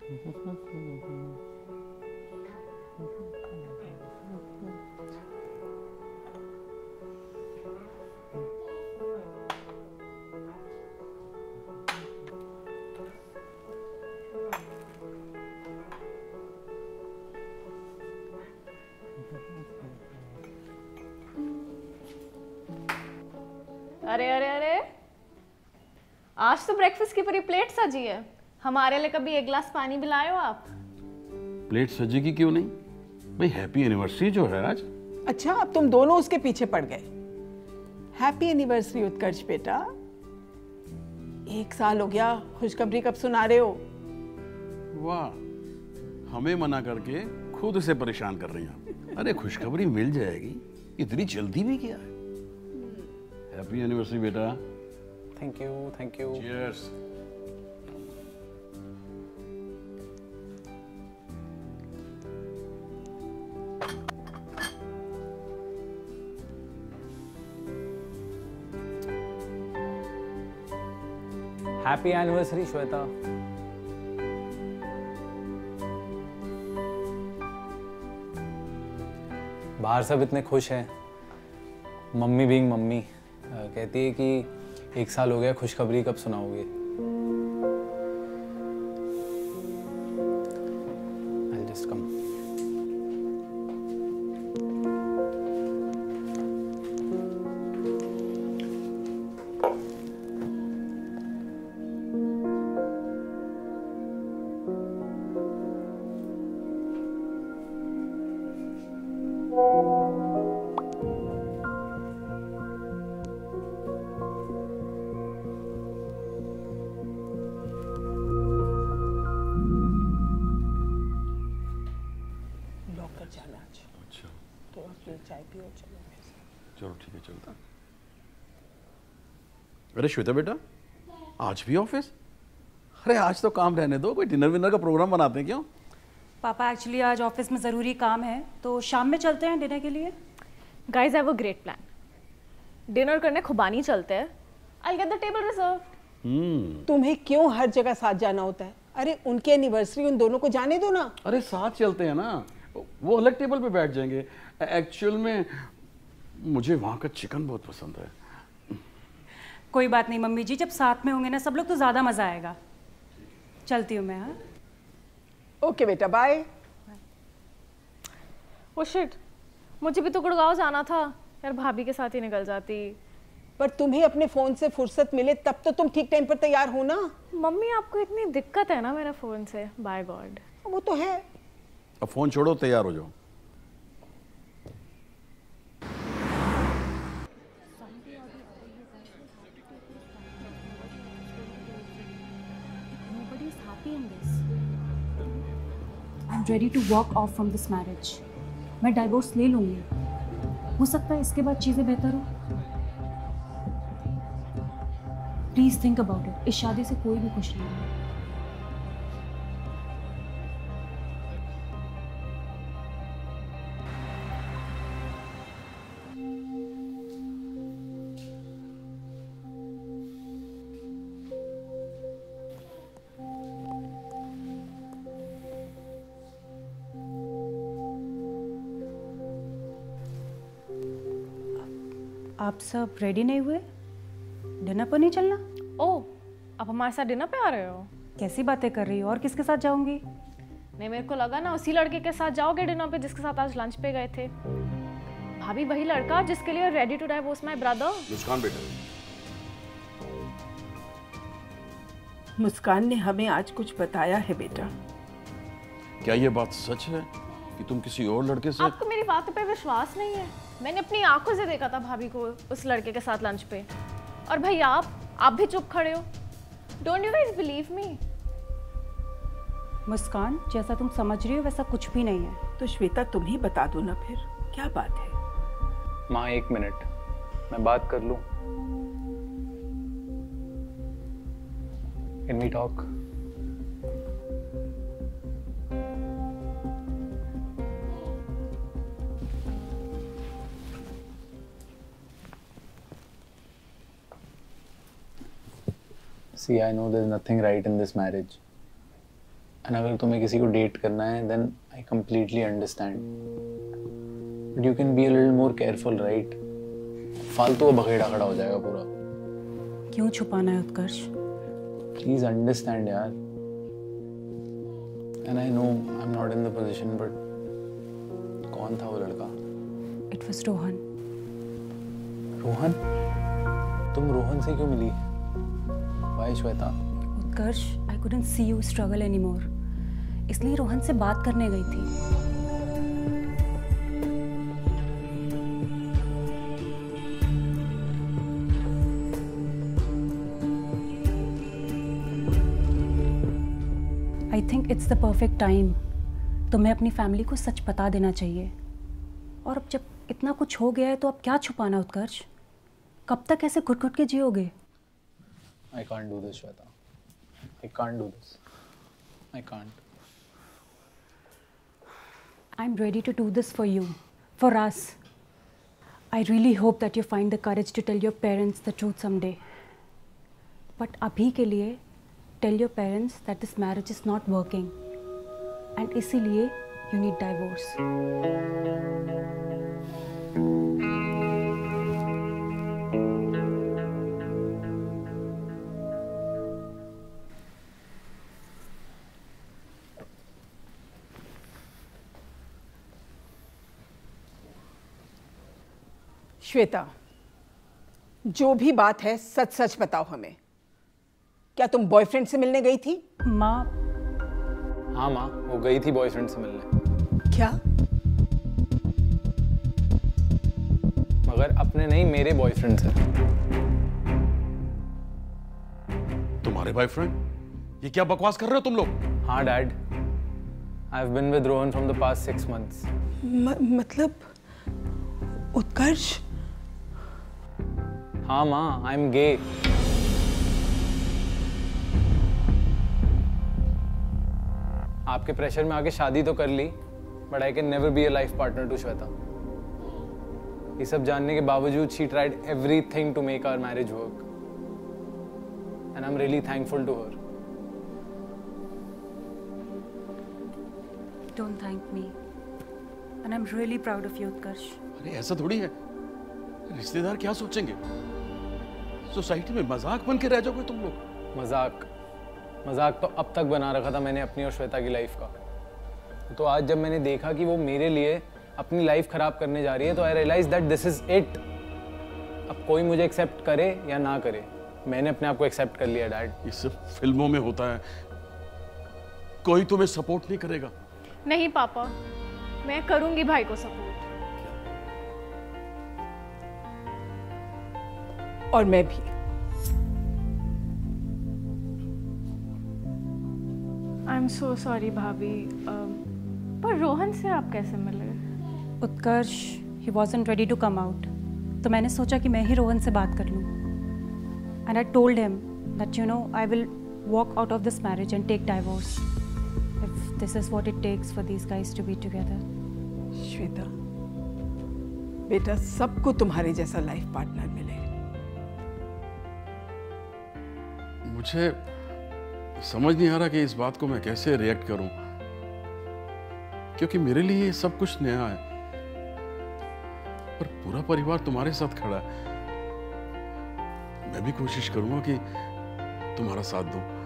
अरे अरे अरे, आज तो ब्रेकफास्ट की पूरी प्लेट सजी है। हमारे लिए कभी एक गिलास पानी भी लाए हो आप? प्लेट सजेगी क्यों नहीं भाई, हैप्पी एनिवर्सरी जो है आज। अच्छा, अब तुम दोनों उसके पीछे पड़ गए। हैप्पी एनिवर्सरी उत्कर्ष बेटा। 1 साल हो गया, खुशखबरी कब सुना रहे हो? वाह, हमें मना करके खुद से परेशान कर रही हैं। अरे खुशखबरी मिल जाएगी, इतनी जल्दी भी क्या है। हैप्पी एनिवर्सरी बेटा। Thank you, thank you. Cheers. Happy anniversary Shweta. बाहर सब इतने खुश हैं। मम्मी बीइंग मम्मी कहती है कि 1 साल हो गया, खुशखबरी कब सुनाओगे? I'll just come. डॉक्टर जाना आज। अच्छा तो आप चाय पियो, चलो। चलो ठीक है, चलता। अरे श्वेता बेटा, आज भी ऑफिस? अरे आज तो काम रहने दो, कोई डिनर विनर का प्रोग्राम बनाते हैं क्यों? पापा एक्चुअली आज ऑफिस में ज़रूरी काम है, तो शाम में चलते हैं डिनर के लिए। Guys have a great plan. Dinner करने खुबानी चलते हैं। I get the table reserve. तुम्हें क्यों हर जगह साथ जाना होता है? अरे उनकी एनिवर्सरी उन दोनों को जाने दो ना। अरे साथ चलते हैं ना, वो अलग टेबल पे बैठ जाएंगे। एक्चुअल में मुझे वहाँ का चिकन बहुत पसंद है। कोई बात नहीं मम्मी जी, जब साथ में होंगे ना सब लोग तो ज़्यादा मज़ा आएगा। चलती हूँ मैं। हाँ, ओके बेटा, बाय। ओ शिट, मुझे भी तो गुड़गांव जाना था यार, भाभी के साथ ही निकल जाती। पर तुम्हें अपने फोन से फुर्सत मिले तब तो तुम ठीक टाइम पर तैयार हो ना। मम्मी आपको इतनी दिक्कत है ना मेरे फोन से, बाय गॉड। वो तो है। अब फोन छोड़ो, तैयार हो जाओ। I am ready to walk off from this marriage. मैं डाइवोर्स ले लूँगी, हो सकता है इसके बाद चीज़ें बेहतर हो। Please think about it. इस शादी से कोई भी खुश नहीं है। आप सब रेडी नहीं हुए? डिनर पर नहीं चलना? ओह, आप हमारे साथ डिनर पे आ रहे हो? कैसी बातें कर रही हो? और किसके साथ जाऊंगी? नहीं, मेरे को लगा ना उसी लड़के के साथ जाओगे डिनर पे जिसके साथ आज लंच पे गए थे। भाभी वही लड़का जिसके लिए ready to divorce my brother. Muskan बेटा, मुस्कान ने हमें आज कुछ बताया है बेटा। क्या ये बात सच है कि तुम किसी और लड़के से? आपको मेरी बातों पे विश्वास नहीं है? मैंने अपनी आंखों से देखा था भाभी को उस लड़के के साथ लंच पे। और भाई आप भी चुप खड़े हो। Don't you guys believe me? Muskan, जैसा तुम समझ रही हो वैसा कुछ भी नहीं है। तो श्वेता तुम ही बता दो ना फिर, क्या बात है? माँ 1 मिनट, मैं बात कर लूँ। Can we talk? See, I know there's nothing right in this marriage. And अगर तुम्हें किसी को डेट करना है then I completely understand, but you can be a little more careful, right? फालतू का बखेड़ा खड़ा हो जाएगा पूरा। क्यों छुपाना है उत्कर्ष? प्लीज अंडरस्टैंड यार। And I know I am not in the position, but कौन था वो लड़का? It was Rohan. रोहन? तुम रोहन से क्यों मिली? Why Shweta? Utkarsh, I couldn't see you struggle anymore, इसलिए रोहन से बात करने गई थी। I think it's the perfect time. तुम्हें अपनी फैमिली को सच बता देना चाहिए। और अब जब इतना कुछ हो गया है तो अब क्या छुपाना उत्कर्ष? कब तक ऐसे घुट घुट के जियोगे? I can't do this, Shweta. I can't do this. I can't. I'm ready to do this for you, for us. I really hope that you find the courage to tell your parents the truth someday. But abhi ke liye, tell your parents that this marriage is not working. And isliye, you need divorce. Shweta, जो भी बात है सच सच बताओ हमें। क्या तुम boyfriend से मिलने गई थी? माँ, हाँ माँ, वो गई थी बॉयफ्रेंड से मिलने। क्या? मगर अपने नहीं, मेरे बॉयफ्रेंड से। तुम्हारे बॉयफ्रेंड? ये क्या बकवास कर रहे हो तुम लोग? हाँ dad, I have been with Rohan from the past 6 months. मतलब उत्कर्ष? हाँ माँ, आई एम गे। आपके प्रेशर में आके शादी तो कर ली, but I can never be a life partner to Shweta. ये सब जानने के बावजूद she tried everything to make our marriage work, and I am really thankful to her. don't thank me. And I'm really proud of you, Utkarsh. अरे ऐसा थोड़ी है, रिश्तेदार क्या सोचेंगे? सोसाइटी में मजाक बन के रह जाओगे तुम लोग। मजाक तो अब तक बना रखा था मैंने अपनी और श्वेता की लाइफ का। तो आज जब मैंने देखा कि वो मेरे लिए अपनी लाइफ खराब करने जा रही है, तो I realise that this is it. अब कोई मुझे एक्सेप्ट करे या ना करे, मैंने अपने आप को एक्सेप्ट कर लिया डैड। ये सब फिल्मों में होता है, कोई तुम्हें सपोर्ट नहीं करेगा। नहीं पापा, मैं करूंगी भाई को सपोर्ट। और मैं भी। आई एम सो सॉरी भाभी, पर रोहन से आप कैसे मिले? उत्कर्ष, he wasn't ready to come out. तो मैंने सोचा कि मैं ही रोहन से बात कर लूँ. And I told him that, you know, I will walk out of this marriage and take divorce if this is what it takes for these guys to be together. Shweta, बेटा सबको तुम्हारे जैसा लाइफ पार्टनर मिले। मुझे समझ नहीं आ रहा कि इस बात को मैं कैसे रिएक्ट करूं, क्योंकि मेरे लिए ये सब कुछ नया है, पर पूरा परिवार तुम्हारे साथ खड़ा है। मैं भी कोशिश करूंगा कि तुम्हारा साथ दूं।